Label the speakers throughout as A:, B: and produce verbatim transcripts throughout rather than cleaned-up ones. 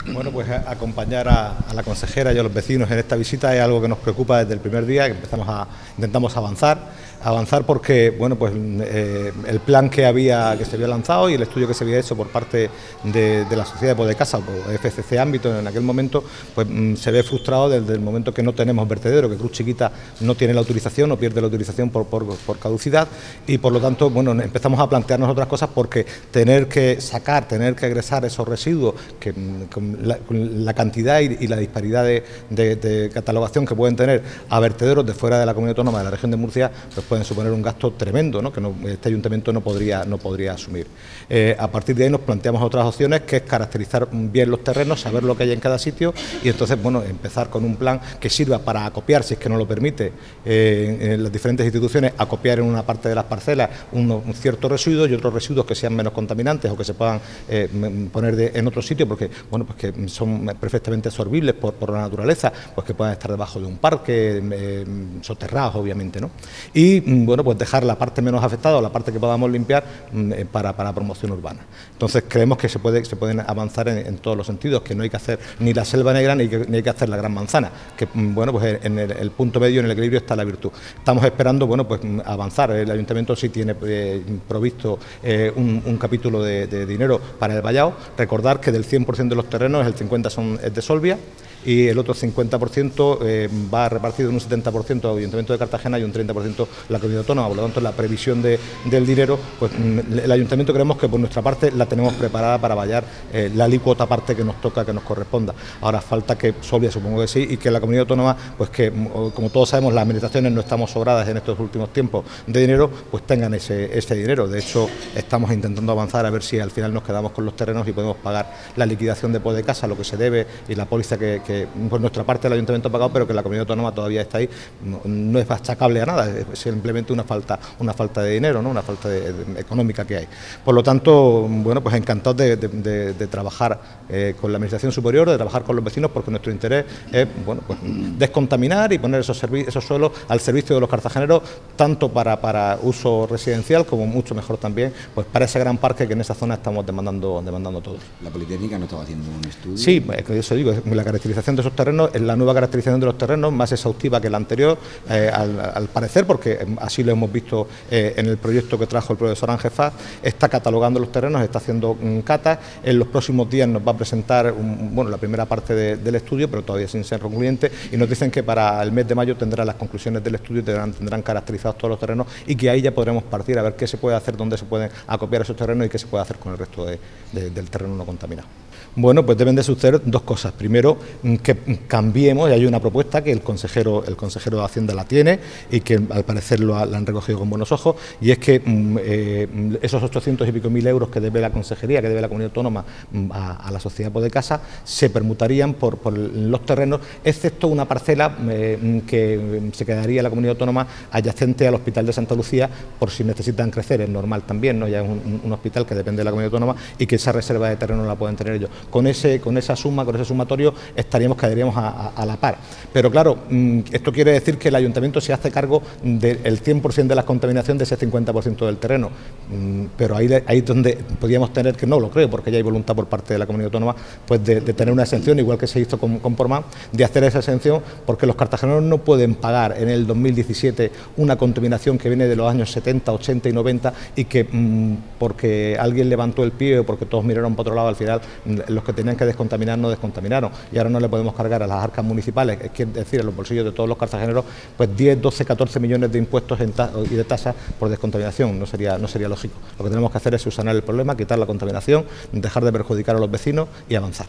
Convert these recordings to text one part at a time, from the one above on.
A: Bueno, pues acompañar a, a la consejera y a los vecinos en esta visita es algo que nos preocupa desde el primer día, que empezamos a intentamos avanzar. Avanzar porque, bueno, pues eh, el plan que había que se había lanzado y el estudio que se había hecho por parte de, de la Sociedad de Podecasa o F C C Ámbito en aquel momento, pues mm, se ve frustrado desde el momento que no tenemos vertedero, que Cruz Chiquita no tiene la autorización o pierde la autorización por, por, por caducidad, y por lo tanto, bueno, empezamos a plantearnos otras cosas porque tener que sacar, tener que egresar esos residuos, que con la, con la cantidad y, y la disparidad de, de, de catalogación que pueden tener a vertederos de fuera de la comunidad autónoma de la región de Murcia, pues pueden suponer un gasto tremendo, ¿no? que no, este ayuntamiento no podría, no podría asumir. Eh, a partir de ahí nos planteamos otras opciones, que es caracterizar bien los terrenos, saber lo que hay en cada sitio y entonces, bueno, empezar con un plan que sirva para acopiar, si es que no lo permite, eh, en las diferentes instituciones, acopiar en una parte de las parcelas unos, un ciertos residuos y otros residuos que sean menos contaminantes o que se puedan eh, poner de, en otro sitio, porque, bueno, pues que son perfectamente absorbibles por, por la naturaleza, pues que puedan estar debajo de un parque, eh, soterrados, obviamente, ¿no? Y bueno, pues dejar la parte menos afectada o la parte que podamos limpiar eh, para, para promoción urbana. Entonces creemos que se puede se pueden avanzar en, en todos los sentidos, que no hay que hacer ni la selva negra ni, que, ni hay que hacer la gran manzana, que bueno, pues en el, el punto medio, en el equilibrio, está la virtud. Estamos esperando, bueno, pues avanzar. El ayuntamiento sí tiene eh, provisto eh, un, un capítulo de, de dinero para el vallado. Recordar que del cien por ciento de los terrenos, el cincuenta por ciento son es de Solvia, y el otro cincuenta por ciento eh, va repartido en un setenta por ciento al Ayuntamiento de Cartagena y un treinta por ciento la comunidad autónoma. Por lo tanto, la previsión de, del dinero, pues el Ayuntamiento creemos que por nuestra parte la tenemos preparada para vallar eh, la alícuota parte que nos toca, que nos corresponda. Ahora falta que Solvia, supongo que sí, y que la comunidad autónoma, pues que como todos sabemos, las administraciones no estamos sobradas en estos últimos tiempos de dinero, pues tengan ese, ese dinero. De hecho, estamos intentando avanzar a ver si al final nos quedamos con los terrenos y podemos pagar la liquidación de Podecasa, lo que se debe, y la póliza que, que por nuestra parte el ayuntamiento ha pagado, pero que la comunidad autónoma todavía está ahí. No, no es achacable a nada, es simplemente una falta una falta de dinero, ¿no? Una falta de, de, económica que hay. Por lo tanto, bueno, pues encantados de, de, de, de trabajar eh, con la administración superior, de trabajar con los vecinos, porque nuestro interés es, bueno, pues descontaminar y poner esos, esos suelos al servicio de los cartageneros, tanto para, para uso residencial como mucho mejor también, pues para ese gran parque que en esa zona estamos demandando, demandando todos.
B: ¿La Politécnica no estaba haciendo un estudio?
A: Sí, eso digo, la caracterización de esos terrenos es la nueva caracterización de los terrenos, más exhaustiva que la anterior, eh, al, al parecer, porque así lo hemos visto eh, en el proyecto que trajo el profesor Ángel Faz. Está catalogando los terrenos, está haciendo um, catas. En los próximos días nos va a presentar un, bueno, la primera parte de, del estudio, pero todavía sin ser concluyente, y nos dicen que para el mes de mayo tendrán las conclusiones del estudio y tendrán, tendrán caracterizados todos los terrenos, y que ahí ya podremos partir a ver qué se puede hacer, dónde se pueden acopiar esos terrenos y qué se puede hacer con el resto de, de, del terreno no contaminado. Bueno, pues deben de suceder dos cosas. Primero, que cambiemos, y hay una propuesta que el consejero el consejero de Hacienda la tiene y que al parecer lo, ha, la han recogido con buenos ojos, y es que eh, esos ochocientos y pico mil euros que debe la consejería, que debe la comunidad autónoma a, a la sociedad Podecasa, se permutarían por, por los terrenos, excepto una parcela eh, que se quedaría la comunidad autónoma adyacente al Hospital de Santa Lucía, por si necesitan crecer. Es normal también, ¿no? Ya es un, un hospital que depende de la comunidad autónoma y que esa reserva de terreno la pueden tener ellos. Con, ese, con esa suma, con ese sumatorio, estaríamos, quedaríamos a, a, a la par. Pero claro, esto quiere decir que el ayuntamiento se hace cargo del cien por ciento de la contaminación de ese cincuenta por ciento del terreno. Pero ahí, ahí es donde podríamos tener, que no lo creo, porque ya hay voluntad por parte de la comunidad autónoma, pues de, de tener una exención, igual que se hizo con, con Portmán, de hacer esa exención, porque los cartageneros no pueden pagar en el dos mil diecisiete una contaminación que viene de los años setenta, ochenta y noventa, y que mmm, porque alguien levantó el pie o porque todos miraron para otro lado, al final los que tenían que descontaminar no descontaminaron, y ahora no le podemos cargar a las arcas municipales, es decir, a los bolsillos de todos los cartageneros, pues diez, doce, catorce millones de impuestos en y de tasas por descontaminación. No sería, no sería lógico. Lo que tenemos que hacer es subsanar el problema, quitar la contaminación, dejar de perjudicar a los vecinos y avanzar.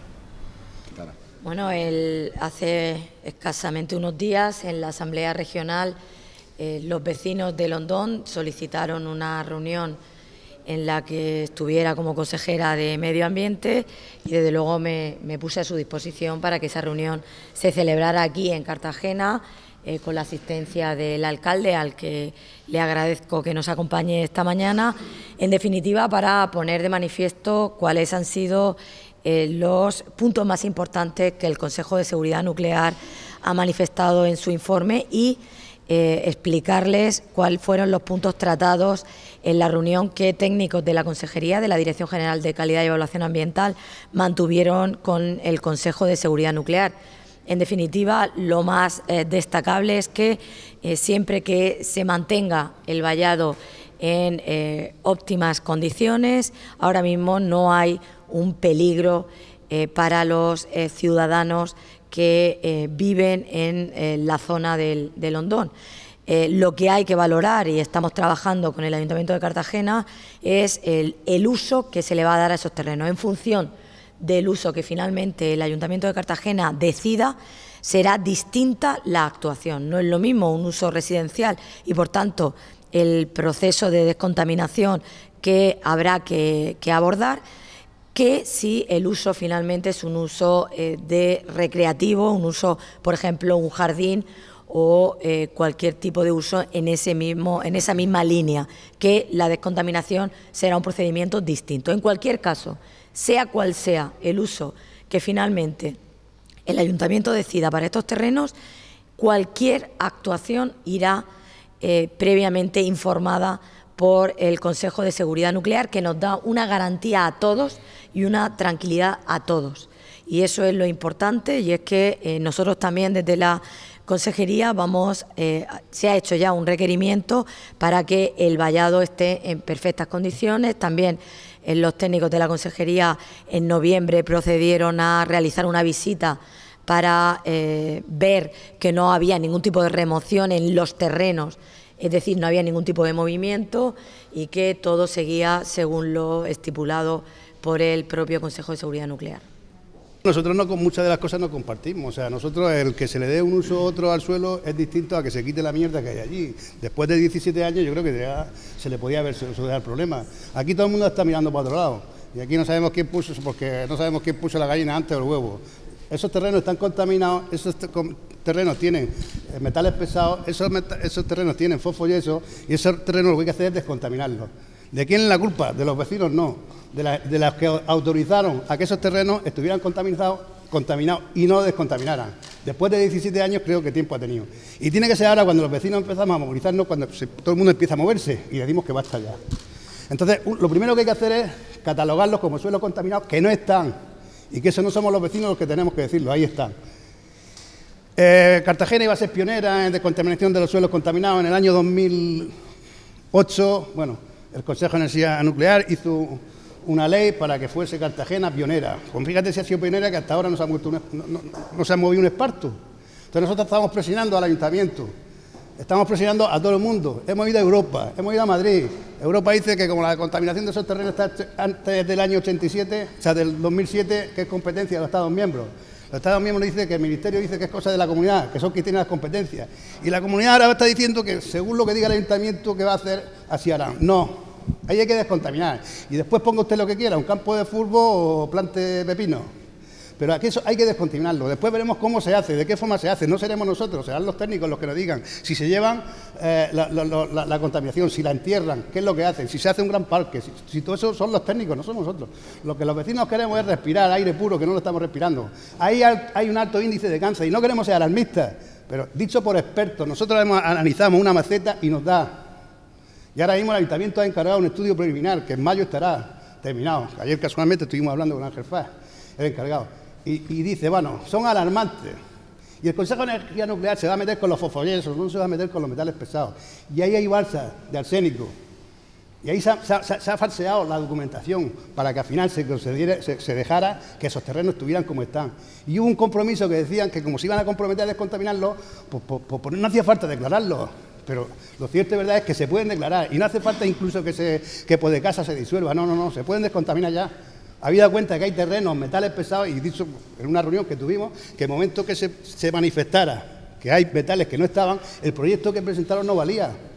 C: Bueno, el, hace escasamente unos días en la Asamblea Regional eh, los vecinos de Londón solicitaron una reunión en la que estuviera como consejera de Medio Ambiente, y desde luego me, me puse a su disposición para que esa reunión se celebrara aquí en Cartagena, eh, con la asistencia del alcalde, al que le agradezco que nos acompañe esta mañana, en definitiva para poner de manifiesto cuáles han sido eh, los puntos más importantes que el Consejo de Seguridad Nuclear ha manifestado en su informe y eh, explicarles cuáles fueron los puntos tratados en la reunión que técnicos de la Consejería, de la Dirección General de Calidad y Evaluación Ambiental, mantuvieron con el Consejo de Seguridad Nuclear. En definitiva, lo más eh, destacable es que eh, siempre que se mantenga el vallado en eh, óptimas condiciones, ahora mismo no hay un peligro eh, para los eh, ciudadanos que eh, viven en eh, la zona del, del Hondón. Eh, lo que hay que valorar, y estamos trabajando con el Ayuntamiento de Cartagena, es el, el uso que se le va a dar a esos terrenos. En función del uso que finalmente el Ayuntamiento de Cartagena decida, será distinta la actuación. No es lo mismo un uso residencial y, por tanto, el proceso de descontaminación que habrá que, que abordar, que si el uso finalmente es un uso eh, de recreativo, un uso, por ejemplo, un jardín o eh, cualquier tipo de uso en, ese mismo, en esa misma línea, que la descontaminación será un procedimiento distinto. En cualquier caso, sea cual sea el uso que finalmente el Ayuntamiento decida para estos terrenos, cualquier actuación irá eh, previamente informada por el Consejo de Seguridad Nuclear, que nos da una garantía a todos y una tranquilidad a todos. Y eso es lo importante, y es que eh, nosotros también desde la Consejería vamos, eh, se ha hecho ya un requerimiento para que el vallado esté en perfectas condiciones. También eh, los técnicos de la Consejería en noviembre procedieron a realizar una visita para eh, ver que no había ningún tipo de remoción en los terrenos, es decir, no había ningún tipo de movimiento y que todo seguía según lo estipulado por el propio Consejo de Seguridad Nuclear.
D: Nosotros no, con muchas de las cosas no compartimos, o sea, nosotros el que se le dé un uso u otro al suelo es distinto a que se quite la mierda que hay allí. Después de diecisiete años yo creo que ya se le podía haber solucionado el problema. Aquí todo el mundo está mirando para otro lado y aquí no sabemos quién puso, porque no sabemos quién puso la gallina antes o el huevo. Esos terrenos están contaminados, esos terrenos tienen metales pesados, esos, meta esos terrenos tienen fosfoyeso y esos terrenos lo que hay que hacer es descontaminarlos. ¿De quién es la culpa? De los vecinos no, de, la, de las que autorizaron a que esos terrenos estuvieran contaminados, contaminados y no descontaminaran. Después de diecisiete años creo que tiempo ha tenido. Y tiene que ser ahora cuando los vecinos empezamos a movilizarnos, cuando se, todo el mundo empieza a moverse y decimos que basta ya. Entonces, lo primero que hay que hacer es catalogarlos como suelos contaminados que no están y que eso no somos los vecinos los que tenemos que decirlo, ahí están. Eh, Cartagena iba a ser pionera en descontaminación de los suelos contaminados en el año dos mil ocho, bueno, el Consejo de Energía Nuclear hizo una ley para que fuese Cartagena pionera. Pues fíjate si ha sido pionera que hasta ahora no se ha, muerto un, no, no, no se ha movido un esparto. Entonces nosotros estamos presionando al Ayuntamiento, estamos presionando a todo el mundo. Hemos ido a Europa, hemos ido a Madrid. Europa dice que como la contaminación de esos terrenos está antes del año ochenta y siete, o sea, del dos mil siete, que es competencia de los Estados miembros. Los Estados miembros dicen que el Ministerio dice que es cosa de la comunidad, que son quienes tienen las competencias. Y la comunidad ahora está diciendo que según lo que diga el Ayuntamiento que va a hacer, así harán. No, ahí hay que descontaminar. Y después ponga usted lo que quiera, un campo de fútbol o plante pepino. Pero aquí eso hay que descontaminarlo. Después veremos cómo se hace, de qué forma se hace. No seremos nosotros, serán los técnicos los que nos digan si se llevan eh, la, la, la, la contaminación, si la entierran, qué es lo que hacen, si se hace un gran parque. Si, si todo eso son los técnicos, no somos nosotros. Lo que los vecinos queremos es respirar aire puro, que no lo estamos respirando. Ahí hay un alto índice de cáncer y no queremos ser alarmistas, pero dicho por expertos, nosotros analizamos una maceta y nos da. Y ahora mismo el Ayuntamiento ha encargado un estudio preliminar que en mayo estará terminado. Ayer casualmente estuvimos hablando con Ángel Faz, el encargado. Y, y dice, bueno, son alarmantes. Y el Consejo de Energía Nuclear se va a meter con los fosfoyesos, no se va a meter con los metales pesados. Y ahí hay balsas de arsénico. Y ahí se ha, se, ha, se ha falseado la documentación para que al final se, se, se dejara que esos terrenos estuvieran como están. Y hubo un compromiso que decían que como se iban a comprometer a descontaminarlos, pues, pues, pues no hacía falta declararlo. Pero lo cierto y verdad es que se pueden declarar. Y no hace falta incluso que, se, que Podecasa se disuelva. No, no, no, se pueden descontaminar ya. Habida cuenta que hay terrenos, metales pesados, y dicho en una reunión que tuvimos, que el momento que se, se manifestara que hay metales que no estaban, el proyecto que presentaron no valía.